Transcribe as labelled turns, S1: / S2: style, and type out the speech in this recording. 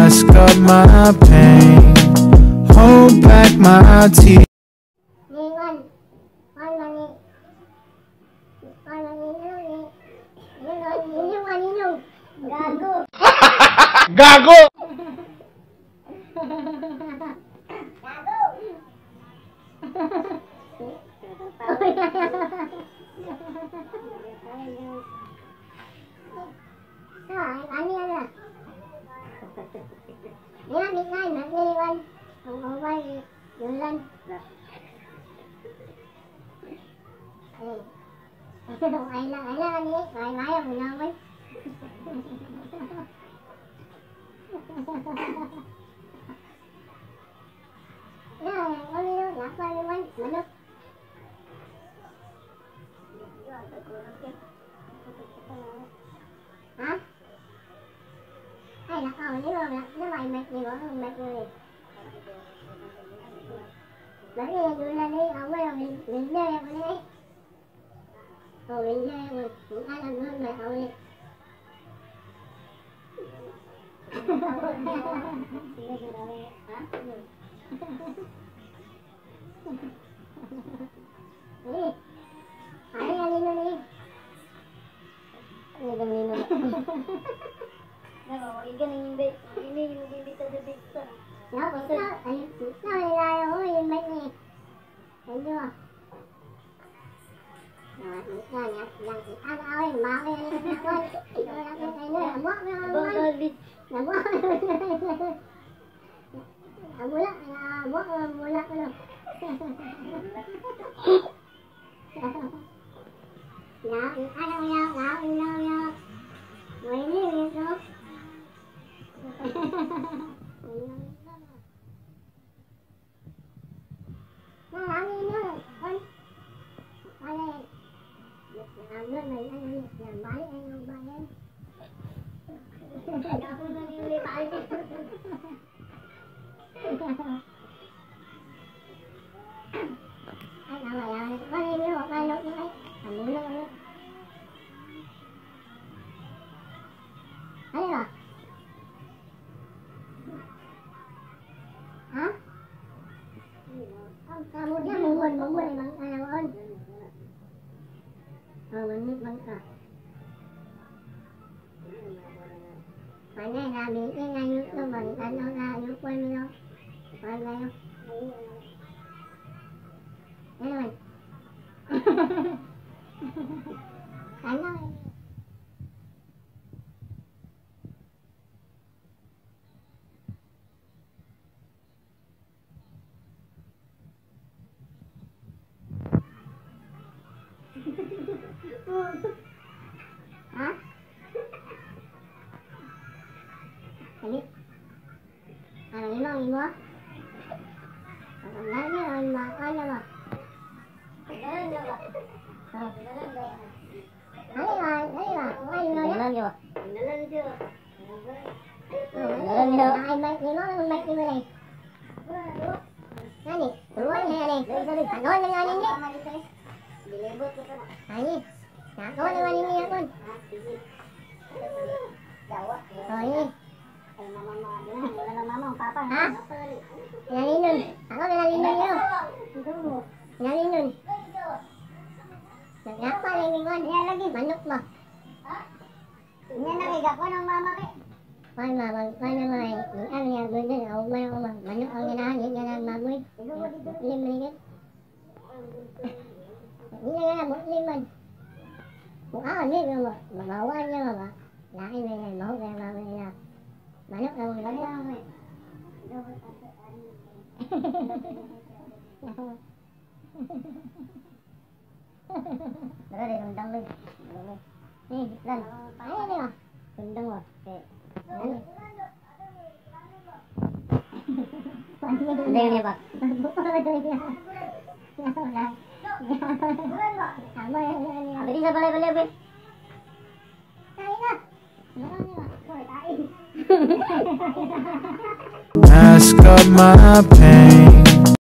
S1: Mask up my pain, hold back my tears.
S2: Gago!
S3: Hả? Hay là nếu mày mệt gì nữa mệt người lấy đi người lên đi không có mình lê em đi rồi mình lê rồi cũng ai làm hơn mày hậu đi đi hãy đi luôn đi đừng đi nữa ini bisa jadi ya betul ayo lah oh ini baik nih ayo nah misalnya yang ada awal mau ini awal itu yang buat Kamunya menggunakan ayawan. Ini bangsa. Mana là bị cái ngay nó mình anh nó ra nó quên nó. Quên đây không? Đây rồi. Anh ơi. Hả? Ini ada ini lagi gua. Ada ini lagi makan ya lah. Ini lah, Kenapa lagi kan? Dia lagi manuk mah. Ini lagi gak kono mama ke. Mana mai. Ăn nhà người này ông mai ông mà manuk ông nhà vậy nhà mà mới. Lim đi cái. Ini là một lim mình. Một áo này rồi mà bảo anh nha mà. Lại này mẫu về mà này là manuk ông lấy ra rồi. Đó đây rendang lên. Nih, lan. Ayo nih, Mas. Rendang loh. Đây này Pak. Tadi saya balik Ben.
S1: Mask up my pain.